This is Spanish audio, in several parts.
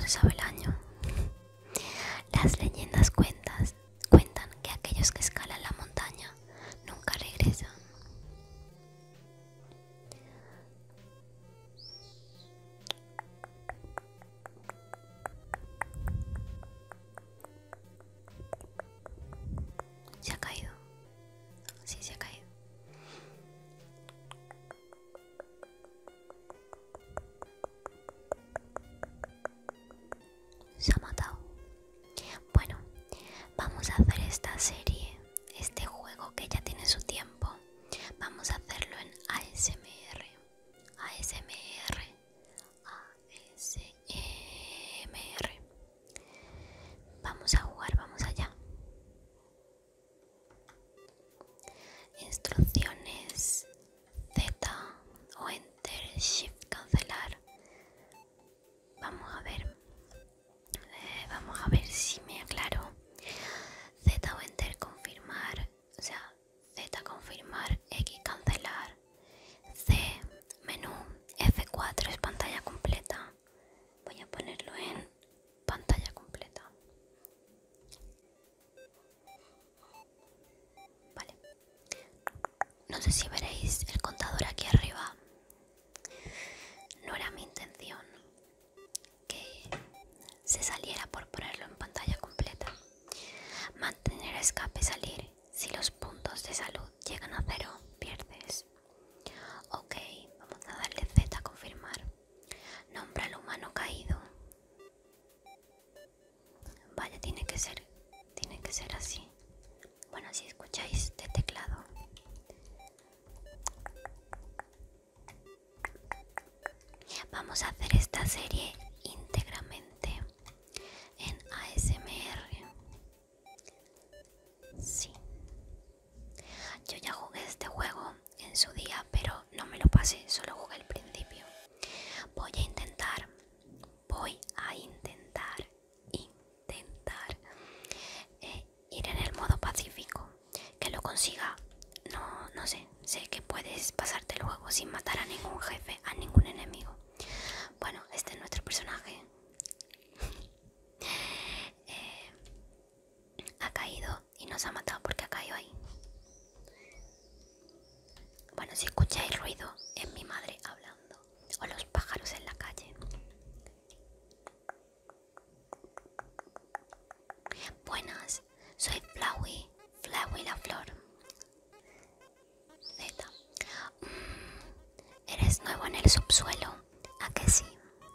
se sabe el año. Las leyendas cuentan que aquellos que escalan la montaña nunca regresan. Se ha caído. Sí, se ha caído. Se ha matado. Bueno, vamos a hacer esta serie, este juego que ya tiene su tiempo. Vamos a hacerlo en ASMR. ASMR. ASMR. Vamos a jugar, vamos allá. Instrucciones: Z o Enter, Shift, cancelar. Vamos a ver si me aclaro. Z o Enter, confirmar. O sea, Z confirmar, X cancelar, C menú, F4 es pantalla completa. Voy a ponerlo en pantalla completa. Vale. No sé si veréis el contador aquí arriba. No era mi intención que se saliera por ponerlo en pantalla completa. Mantener escape, salir. Si los puntos de salud llegan a 0, pierdes. Ok, vamos a darle Z a confirmar. Nombra al humano caído. Vaya, tiene que ser así. Bueno, si escucháis de teclado. Vamos a hacer esta serie íntegramente en ASMR. Sí. Yo ya jugué este juego en su día, pero no me lo pasé, solo jugué el principio. Voy a intentar ir en el modo pacífico. Que lo consiga, no sé. Sé que puedes pasarte el juego sin matar a ningún jefe, a ningún enemigo. Bueno, este es nuestro personaje. Ha caído y nos ha matado porque ha caído ahí. Bueno, si escucháis ruido, es mi madre hablando o los pájaros en la calle. Buenas, soy Flowey la flor. Z. Eres nuevo en el subsuelo, ¿a que sí?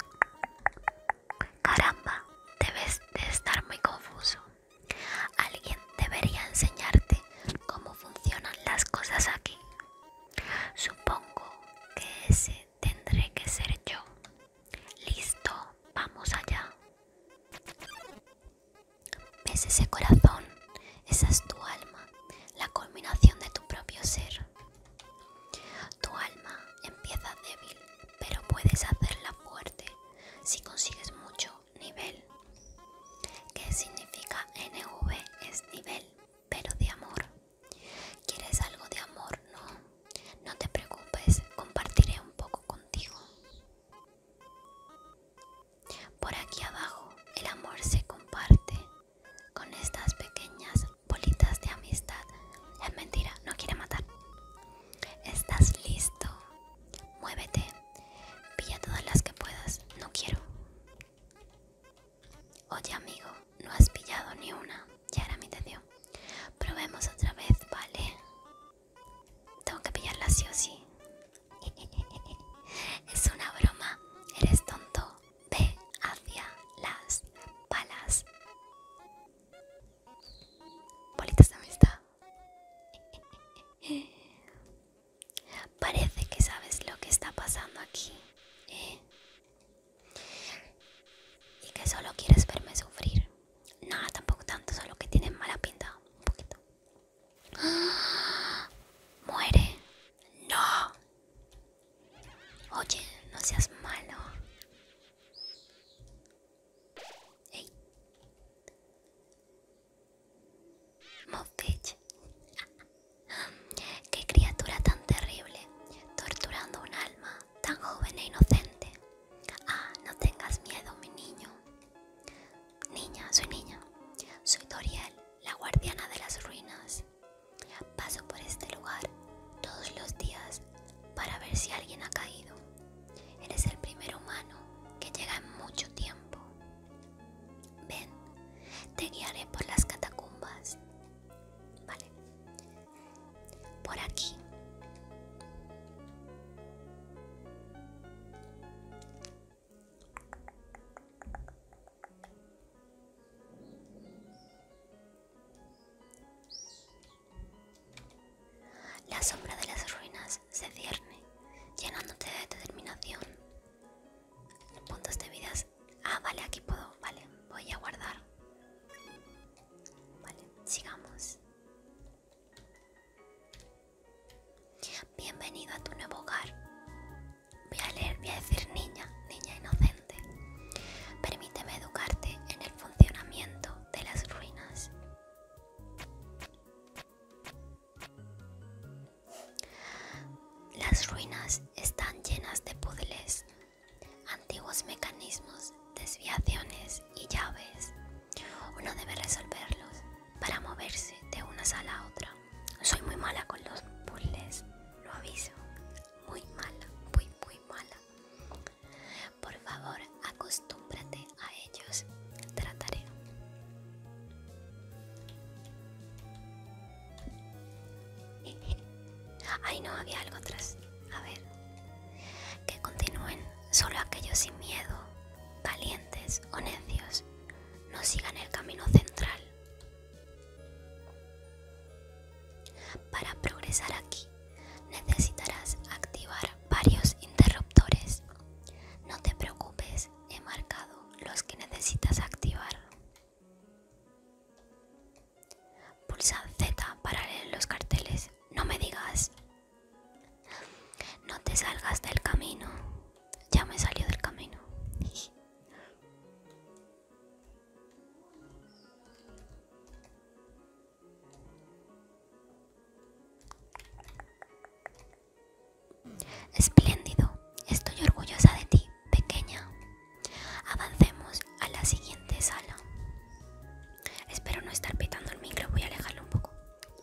Caramba, debes de estar muy confuso. Alguien debería enseñarte cómo funcionan las cosas aquí. Supongo que ese tendré que ser yo. Listo, vamos allá. ¿Ves ese corazón? Esa es tu alma, la culminación de tu propio ser. Tu alma empieza débil, pero puedes hacerla fuerte si consigues mucho nivel. ¿Qué significa NV? Es nivel, pero de amor. ¿Quieres algo de amor? No te preocupes, compartiré un poco contigo. Por aquí abajo el amor se comparte con estas pequeñas bolitas de amistad. Es mentira, no quiere matar. ¿Estás listo? Muévete, pilla todas las que puedas. No quiero. Oye amigo, no has pillado ni una. Ya era mi intención. Probemos otra vez, ¿vale? Tengo que pillarla sí o sí. Es una broma. Eres tonto. Ve hacia las balas. Bolitas de amistad. Parece que sabes lo que está pasando aquí, ¿eh? Y que solo quieres verme sufrir. vale, aquí puedo. Vale, voy a guardar. Vale, sigamos. Bienvenido a tu nuevo hogar. Voy a leer, voy a decir niña inocente. Permíteme educarte en el funcionamiento de las ruinas. Las ruinas están llenas de puzzles, antiguos mecanismos, desviaciones y llaves. Uno debe resolverlos para moverse de una sala a otra. Soy muy mala con los puzzles, lo aviso. Muy mala, muy mala. Por favor, acostúmbrate a ellos. Trataré. Ay, no, había algo atrás. A ver. Que continúen solo aquellos sin miedo, valientes o necios. No sigan el camino central. Para progresar aquí, necesitarás activar varios interruptores. No te preocupes, he marcado los que necesitas activar. Pulsa Z para leer los carteles. No me digas. No te salgas del camino. Ya me salió del camino. Espléndido. Estoy orgullosa de ti, pequeña. Avancemos a la siguiente sala. Espero no estar pitando el micro. Voy a alejarlo un poco.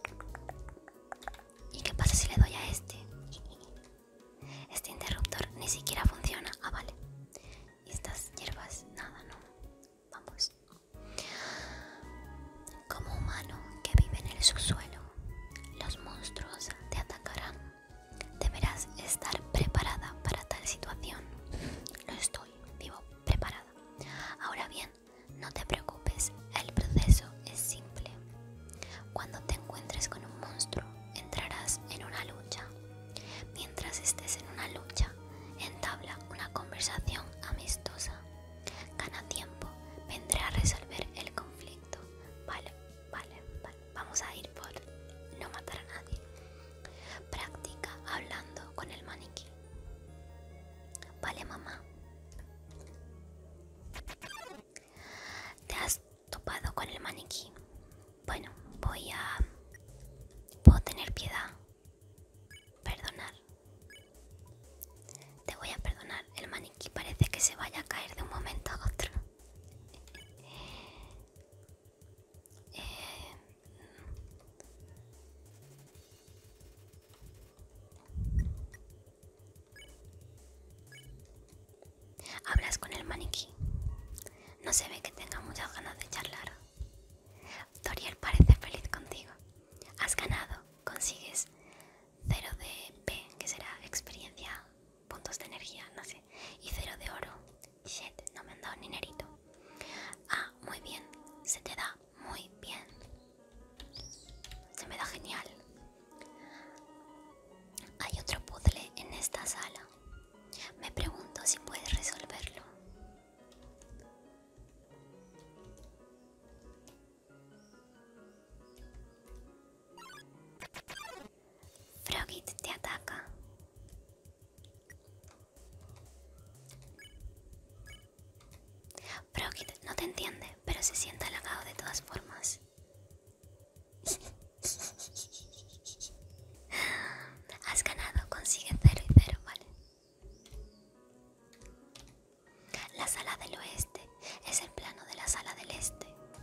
¿Y qué pasa si le doy a este? Este interruptor ni siquiera funciona. Ah, vale. ¿Y estas hierbas? Nada, no. Vamos. Como humano que vive en el subsuelo, los monstruos te atacarán. Deberás estar preparada para tal situación. Lo estoy, vivo preparada. Ahora bien, no te preocupes, el proceso es simple. Cuando te encuentres con un monstruo, entrarás en una lucha. Mientras estés en una lucha, entabla una conversación amistosa. Gana tiempo, vendré a resolver el conflicto. Vale. Vamos a ir por no matar a nadie. Practica hablando con el maniquí. Vale, mamá. ¿Te has topado con el maniquí? Bueno, puedo tener piedad. Perdonar. Te voy a perdonar. El maniquí parece que se vaya a caer de un momento a otro. Hablas con el maniquí. No se ve que tenga muchas ganas de charlar. Toriel parece feliz contigo. Has ganado. Consigues 0 de P, que será experiencia, puntos de energía, no sé, y 0 de oro. Shit, no me han dado ni nerito. Ah, muy bien. Se te da muy bien. Se me da genial. Hay otro puzzle en esta sala. Me pregunto si puedes resolverlo. Frogit te ataca. Frogit no te entiende, pero se siente halagado de todas formas. Has ganado, consigue 0 y 0, ¿vale? La sala del oeste es el plano de la sala del este.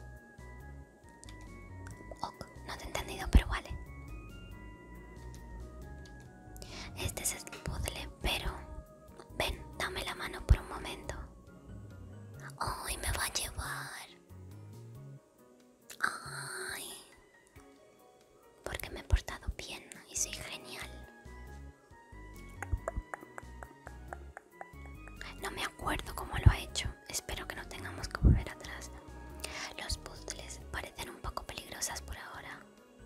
Ok, no te he entendido, pero vale. Este es el puzzle, pero... Ven, dame la mano por un momento. ¡Ay, me va a llevar! ¡Ay! Porque me he portado bien y soy genial. No me acuerdo cómo lo ha hecho. Espero que no tengamos que volver atrás. Los puzzles parecen un poco peligrosas por ahora.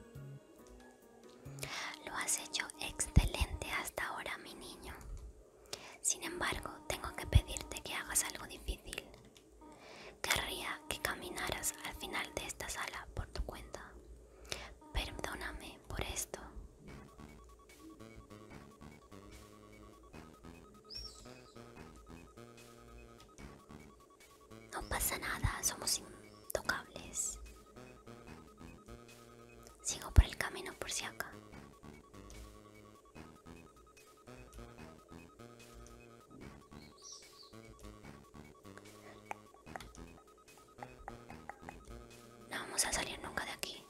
Lo has hecho excelente hasta ahora, mi niño. Sin embargo, tengo que pedirte que hagas algo difícil. No pasa nada, somos intocables. Sigo por el camino por si acá. No vamos a salir nunca de aquí.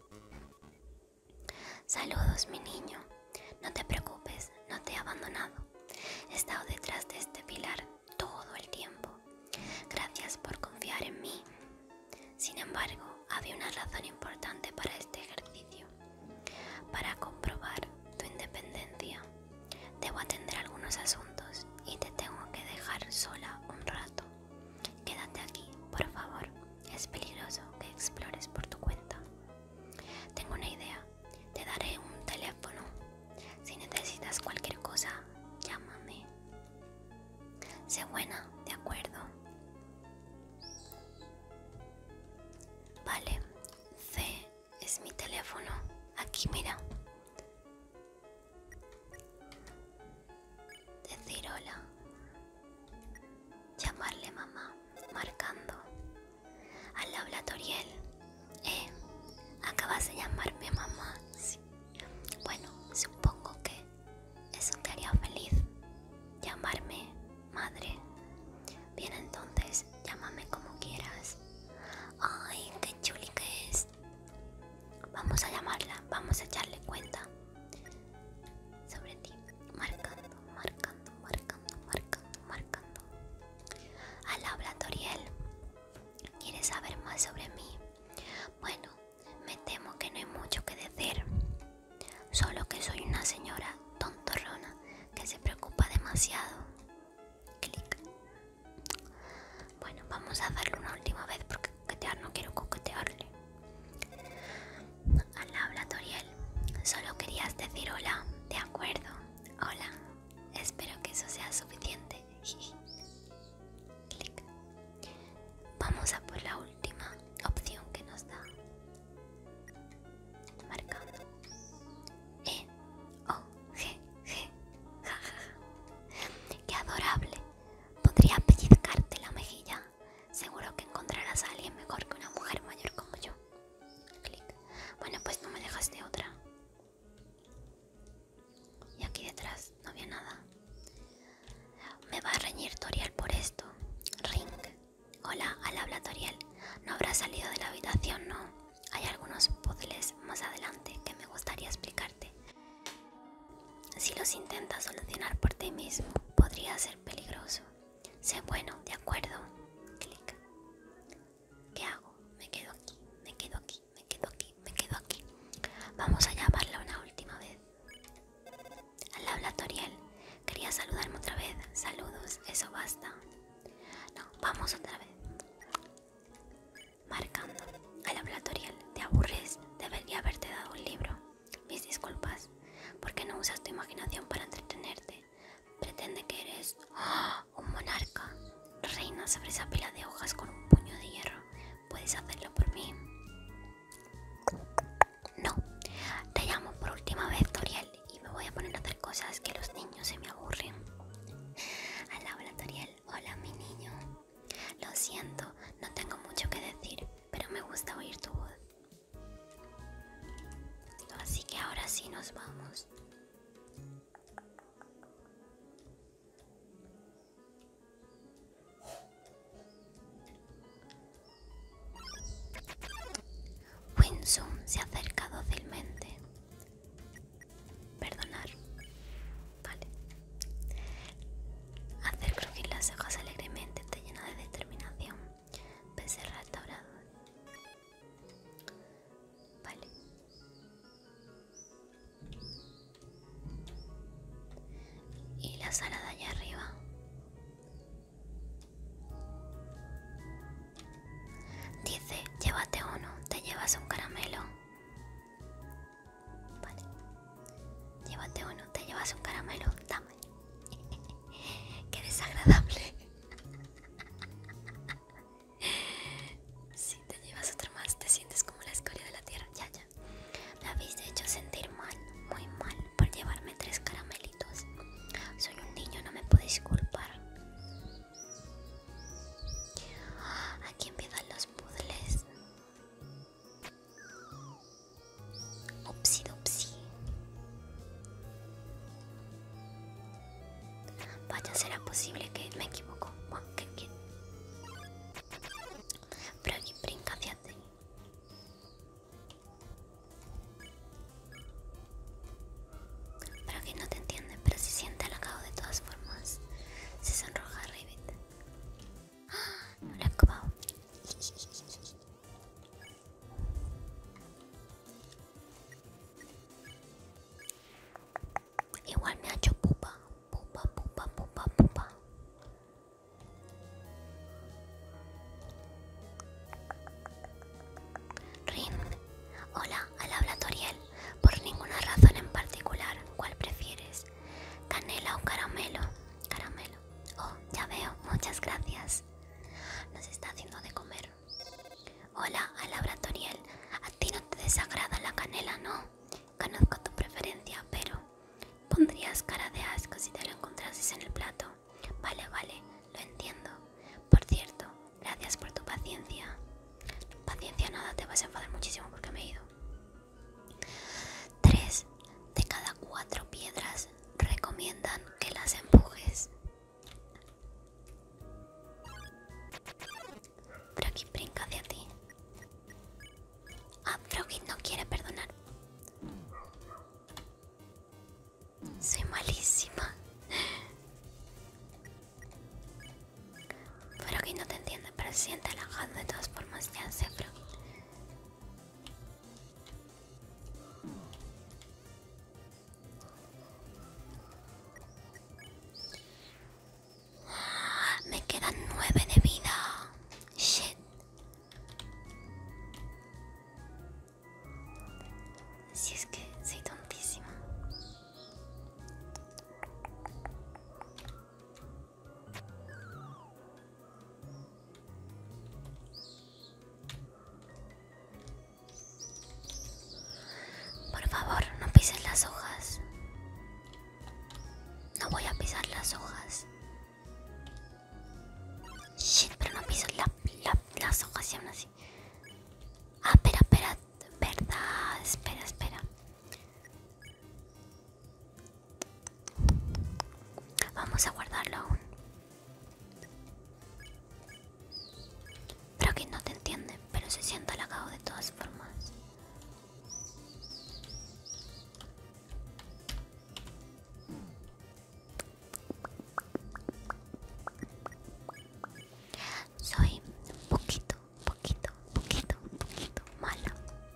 Saludos, mi niño. No te preocupes, no te he abandonado. He estado detrás de este pilar todo el tiempo. Gracias por confiar en mí. Sin embargo, había una razón importante para este ejercicio. Para comprobar tu independencia, debo atender algunos asuntos y te tengo que dejar sola un rato. Quédate aquí, por favor. Es peligroso que explores por tu cuenta. Tengo una idea. Te daré un teléfono. Si necesitas cualquier cosa, llámame. Sé buena, ¿de acuerdo? Vale. C es mi teléfono. Aquí, mira. Decir hola. Llamarle mamá. Marcando. Al habla Toriel. Acabas de llamarme mamá. Sí. Bueno, supongo que eso te haría feliz. Llamarme madre. Bien, entonces, llámame como quieras. Ay, qué chuli que es. Vamos a llamarla, vamos a echarle cuenta sobre ti. Marcando, marcando, marcando, marcando, marcando. Al habla Toriel. ¿Quieres saber más sobre mí? Bueno, me temo que no hay mucho que decir. Solo que soy una señora tontorrona que se preocupa demasiado. Clic. Bueno, vamos a hacerlo una última vez porque coquetear no quiero coquetearle. Al habla Toriel. Solo querías decir hola, ¿de acuerdo? Hola. Espero que eso sea suficiente. Clic. Vamos a por la última opción que nos da. Marcando. G. Qué adorable. Podría pellizcarte la mejilla. Seguro que encontrarás a alguien mejor que una mujer mayor como yo. Clic. Bueno, pues no me dejas de otra. Y aquí detrás no había nada. Me va a reñir Toriel por esto. Ring. Hola, al habla Toriel. No habrás salido de la habitación, ¿no? Hay algunos puzzles más adelante que me gustaría explicarte. Si los intentas solucionar por ti mismo, podría ser peligroso. Sé bueno, ¿de acuerdo? Clic. ¿Qué hago? Me quedo aquí, me quedo aquí, me quedo aquí, me quedo aquí. Vamos a llamarla una última vez. Al habla Toriel. Quería saludarme otra vez. Saludos, eso basta. No, vamos otra vez. Marcando. Al habla Toriel. ¿Te aburres? Debería haberte dado un libro. Mis disculpas. ¿Por qué no usas tu imaginación para entretenerte? Pretende que eres un monarca. Reina sobre esa pila de hojas con un puño de hierro. ¿Puedes hacerlo por mí? No. Te llamo por última vez, Toriel, y me voy a poner a hacer cosas que los niños se me aburren. Al habla Toriel. Hola, mi niño. Lo siento, no tengo mucho que decir, pero me gusta oír tu voz. Así que ahora sí nos vamos. Winsome se acerca dócilmente. Perdonar. Vale. Hacer crujir las hojas alegremente te llena de determinación. nos está haciendo de comer. Hola, a Laboratorial. A ti no te desagrada la canela, ¿no? Conozco tu preferencia, pero pondrías cara de asco si te lo encontrases en el plato. Vale, vale, lo entiendo. Por cierto, gracias por tu paciencia. Paciencia nada, te vas a enfadar muchísimo porque me he ido. 3 de cada 4 piedras recomiendan que las empujes. Froggy brinca hacia ti. Ah, Froggy no quiere perdonar. Soy malísima. Froggy no te entiende, pero se siente halagado de todas formas. Ya sé, Froggy. Me quedan 9 de vida. Shit. Si es que soy tontísima. Por favor, no pises las hojas. No voy a pisar las hojas. Shit, pero no pises las hojas y aún así. Ah, espera, espera. Verdad, espera, espera. Vamos a guardarlo aún. Pero que no te entiende, pero se siente halagado de todas formas. Soy poquito mala.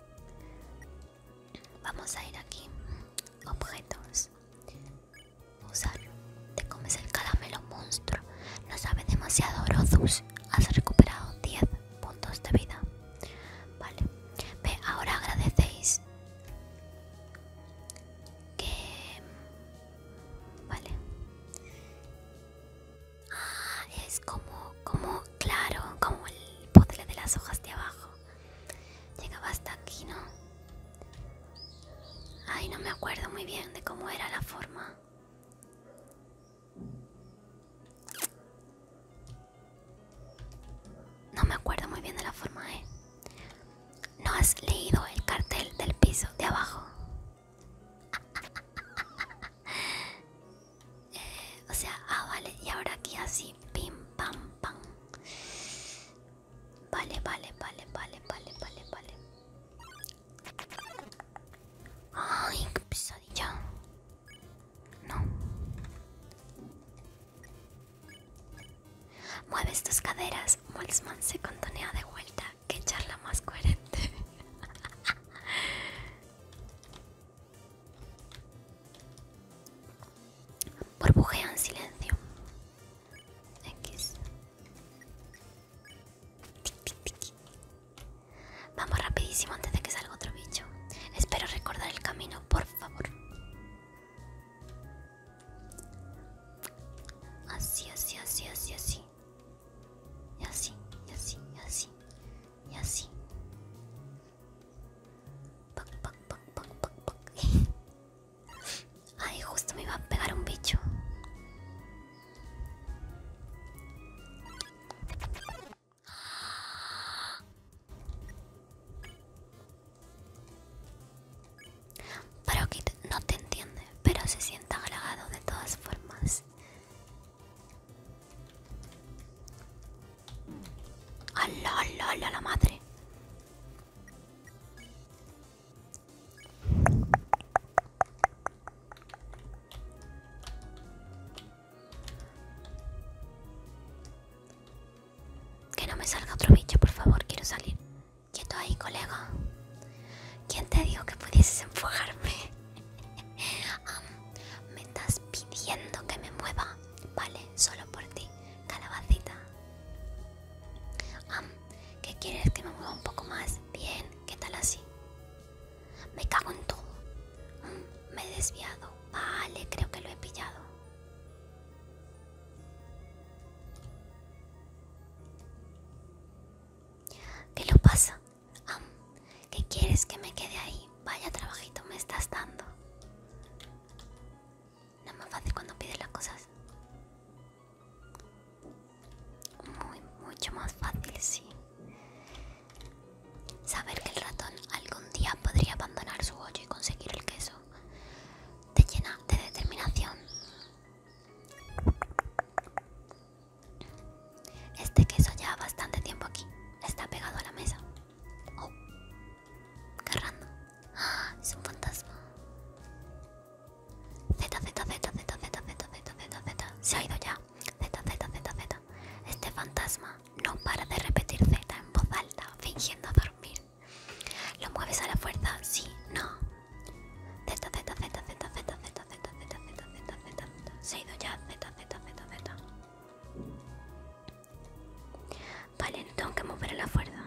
Vamos a ir aquí. Objetos. Usar. Te comes el caramelo monstruo. No sabe demasiado, Rothus. Has recuperado 10 puntos de vida. Vale. Ve, ahora agradecéis que... Vale. Ah, es como, claro, como el puzzle de las hojas de abajo. Llegaba hasta aquí, ¿no? Ay, no me acuerdo muy bien de cómo era la forma. No me acuerdo muy bien de la forma, ¿eh? ¿No has leído el cartel del piso de abajo? O sea, vale, y ahora aquí así, pim, pam, pam. Vale, vale, vale, vale, vale, vale, vale. Ay, qué pesadilla. No. Mueves tus caderas, Molsman se contonea de vuelta. Qué charla más coherente. Burbujea en silencio. X. Vamos rapidísimo antes de que salga otro bicho. Espero recordar el camino, por favor. Así, así, así, así, así. Y así, y así, y así, y así. Pac, pac, pac, pac, pac, pac. Ay, justo me iba a pegar un bicho. Parokit no te entiende, pero se siente halagado de todas formas. ¡Hala, hala, hala, la madre! Que no me salga otro bicho, por favor, quiero salir. Quieto ahí, colega. ¿Quién te dijo que pudieses empujarme? Me estás pidiendo que me mueva. Vale, solo por ti, calabacita. ¿Qué quieres? ¿Que me mueva un poco más? Bien, ¿qué tal así? Me cago en todo. Me he desviado. Vale, creo que lo he pillado. quieres que me quede ahí? Vaya trabajito me estás dando. No es más fácil cuando pides las cosas. Mucho más fácil, sí. Saber que el ratón algún día podría abandonar su hoyo y conseguir el queso te llena de determinación. Este queso lleva bastante tiempo aquí. Está pegado a la mesa. Oh, qué random. ¡Ah! Es un fantasma. Z, Z, Z, Z, Z, Z, Z, Z, Z. Se ha ido ya. Z, Z, Z, Z. Este fantasma no para de repetir Z en voz alta, fingiendo dormir. ¿Lo mueves a la fuerza? Sí, no. Z, Z, Z, Z, Z, Z, Z, Z, Z, Z, Z. Se ha ido ya. Z, Z, Z, Z. Vale, no tengo que mover a la fuerza.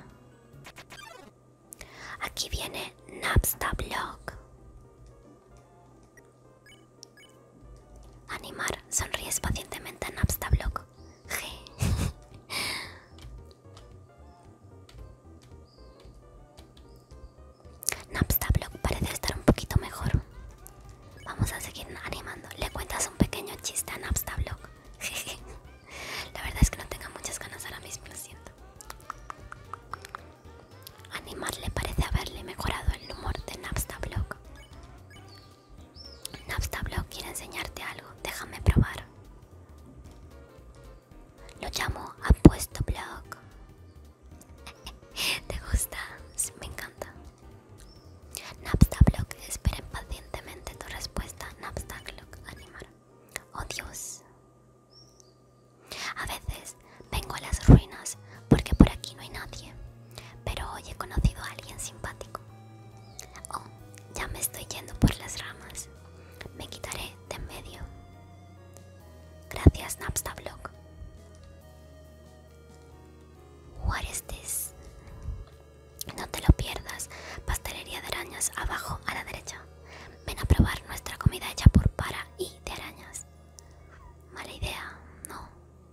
Aquí viene Napstablook. Animar. Sonríes pacientemente a Napstablook. G. Napstablook parece estar un poquito mejor. Vamos a seguir animando. Le cuentas un pequeño chiste a Napstablook. La verdad es que no tengo muchas ganas ahora mismo, lo siento. Animar le parece haberle mejorado el humor de Napstablook. Napstablook quiere enseñarte algo. Déjame probar. Lo llamo Apuesto Block. ¿Te gusta? Sí, me encanta. Napstablook espera pacientemente tu respuesta. Napstablook, animar. Oh Dios. A veces vengo a las ruinas porque por aquí no hay nadie, pero hoy he conocido a alguien simpático. Oh, ya me estoy yendo por las ramas. Me quitaré de en medio. Gracias, Napstablook. What is this? No te lo pierdas. Pastelería de arañas abajo a la derecha. Ven a probar nuestra comida hecha por para y de arañas. Mala idea, no.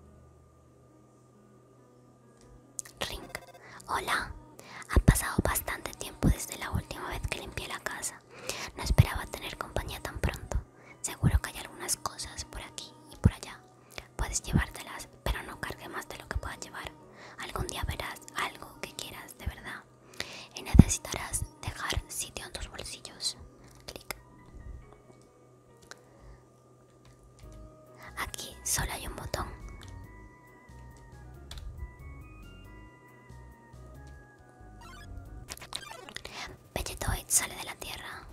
Ring. Hola. Ha pasado bastante tiempo desde la última vez que limpié la casa. No esperaba tener compañía tan pronto. Seguro que hay algunas cosas por aquí y por allá. Puedes llevártelas, pero no cargue más de lo que puedas llevar. Algún día verás algo que quieras de verdad y necesitarás dejar sitio en tus bolsillos. Clic. Aquí solo hay un botón. Vegetoid sale de la tierra.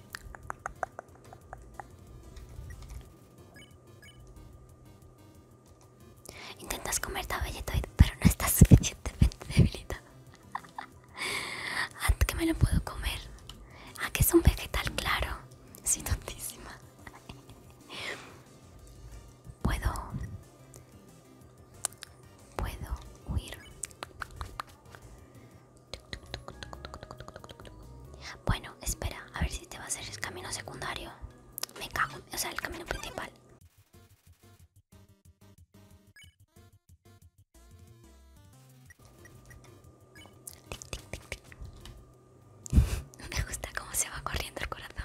Intentas comerte a Vegetoid, pero no estás suficientemente debilitado. ¿A que me lo puedo comer? ¿A que es un vegetal? Claro. Soy tontísima. Puedo huir. Bueno, espera, a ver si te va a hacer el camino secundario. Me cago, o sea, el camino principal. Me gusta cómo se va corriendo el corazón.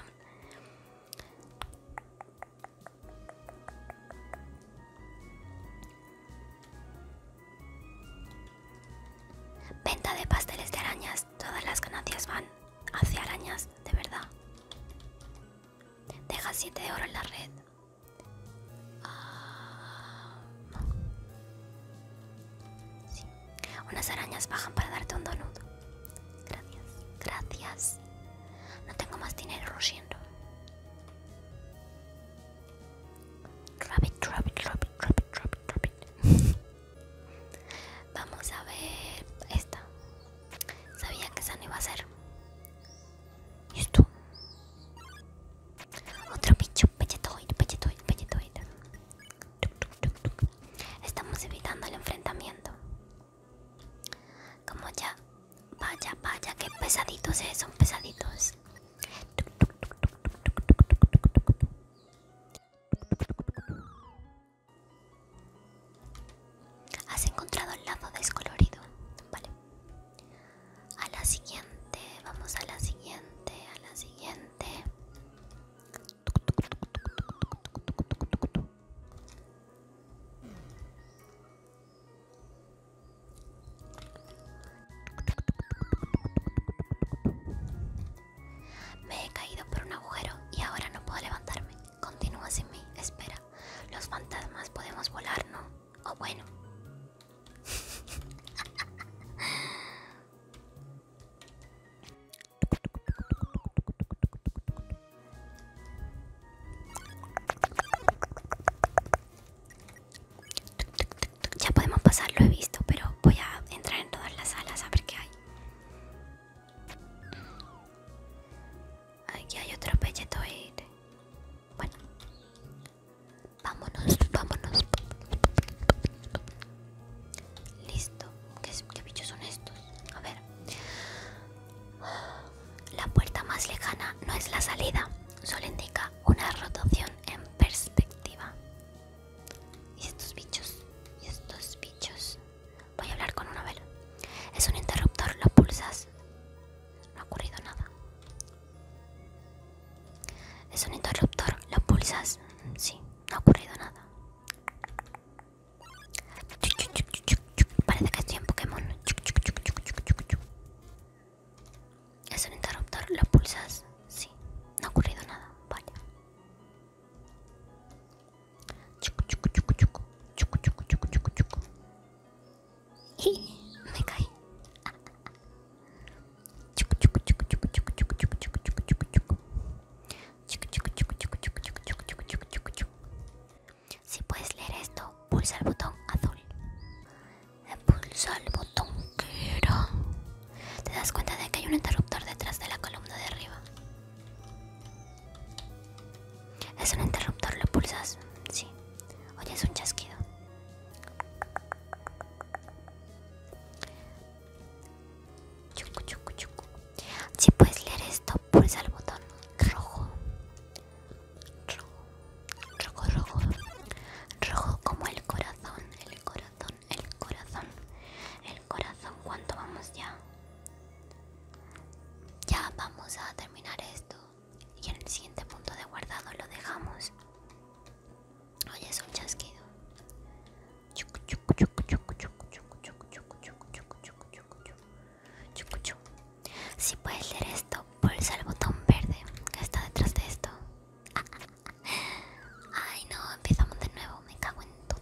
Venta de pasteles de arañas. Todas las ganancias van hacia arañas, de verdad. Deja 7 de oro en la red. Sí. Unas arañas bajan para darte un donut. Gracias, gracias. No tengo más dinero, lo siento. Rabbit, rabbit, rabbit, rabbit, rabbit, rabbit. Vamos a ver esta. Sabía que esa no iba a ser. ¿Y esto? Otro bicho, Vegetoid, Vegetoid, Vegetoid. Estamos evitando el enfrentamiento. Como ya. Vaya, vaya, qué pesaditos son pesaditos. Has encontrado el lazo descolorido. Vale. A la siguiente, vamos a la siguiente. Bueno. Ya podemos pasar, lo he visto, pero voy a entrar en todas las salas a ver qué hay. Aquí hay otro Vegetoid. Bueno, vámonos, vámonos. Listo. ¿Qué bichos son estos? A ver. La puerta más lejana no es la salida, solo indica una rotación en perspectiva. ¿Y estos bichos? ¿Y estos bichos? Voy a hablar con una vela. Es un interruptor, lo pulsas. No ha ocurrido nada. Es un interruptor, lo pulsas. Sí, no ha ocurrido nada. Parece que estoy en Pokémon. Es un interruptor, lo pulsas. Sí, no ha ocurrido nada. Vale. Y me caí. Si puedes leer esto, pulsa el botón azul. Pulsa el botón que era. ¿Te das cuenta de que hay un interruptor detrás de la columna de arriba? Es un interruptor, lo pulsas. Sí. Oye, es un chasquido. Si puedes leer esto, pulsa el botón rojo. Rojo, rojo, rojo. Rojo como el corazón, el corazón, el corazón. El corazón, ¿cuánto vamos ya? Ya vamos a terminar esto. Y en el siguiente punto de guardado lo dejamos. Oye, es un chasquido. Si puedes leer esto, pulsa el botón verde que está detrás de esto. Ay no, empezamos de nuevo, me cago en todo.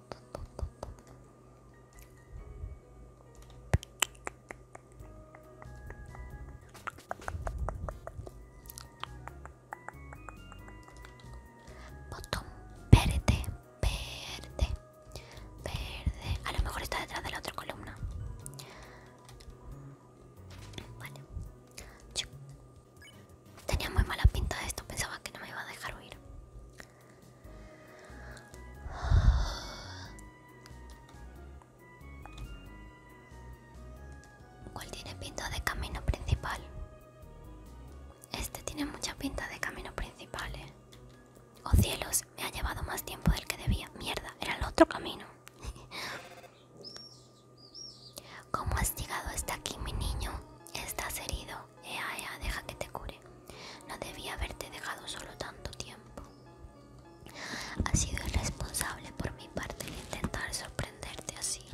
Botón verde, verde, verde. A lo mejor está detrás de la otra columna. Vale. Tenía muy mala pinta esto, pensaba que no me iba a dejar huir. ¿Cuál tiene pinta de camino principal? Este tiene mucha pinta de camino principal, ¿eh? Oh cielos, me ha llevado más tiempo del que debía. Mierda, era el otro camino. ¿Cómo has llegado hasta aquí, mi niño? ¿Estás herido? Ea, deja que te cure. No debía haberte dejado solo tanto tiempo. Ha sido irresponsable por mi parte el intentar sorprenderte así.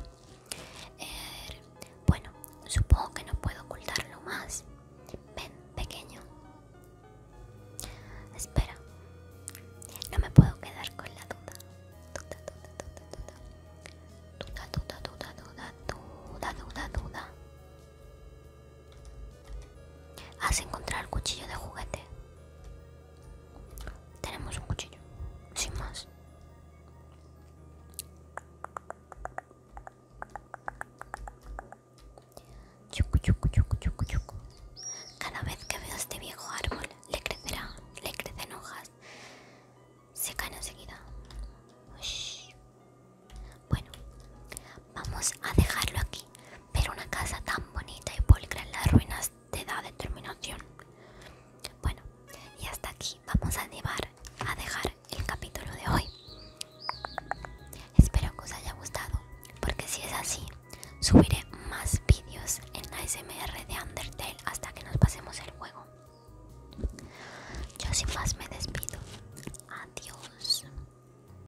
Bueno, supongo que no puedo ocultarlo más. Ven, pequeño. Espera. No me puedo quedar con la duda. Duda. ¿Has encontrado el cuchillo de juguete? Tenemos un cuchillo, sin más. Cada vez que veo este viejo árbol, le crecen hojas. Se caen enseguida. Ush. Bueno, vamos a dejarlo aquí. Pero una casa tan bonita y pulcra en las ruinas te da determinación. Bueno, y hasta aquí vamos a dejar el capítulo de hoy. Espero que os haya gustado, porque si es así, subiré más vídeos en ASMR de Undertale hasta que nos pasemos el juego. Yo sin más